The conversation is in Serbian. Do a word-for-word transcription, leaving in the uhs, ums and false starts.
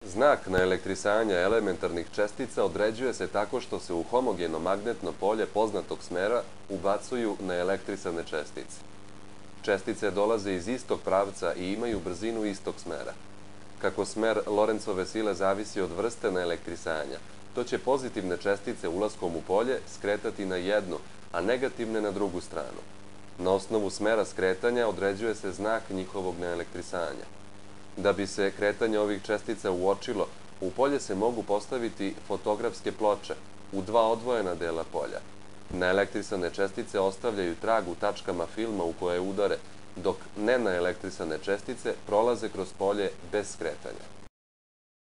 Znak naelektrisanja elementarnih čestica određuje se tako što se u homogeno magnetno polje poznatog smera ubacuju naelektrisane čestice. Čestice dolaze iz istog pravca i imaju brzinu istog smera. Kako smer Lorencove sile zavisi od vrste naelektrisanja, to će pozitivne čestice ulaskom u polje skretati na jednu, a negativne na drugu stranu. Na osnovu smera skretanja određuje se znak njihovog naelektrisanja. Da bi se kretanje ovih čestica uočilo, u polje se mogu postaviti fotografske ploče u dva odvojena dela polja. Naelektrisane čestice ostavljaju trag u tačkama filma u koje udare, dok nenaelektrisane čestice prolaze kroz polje bez skretanja.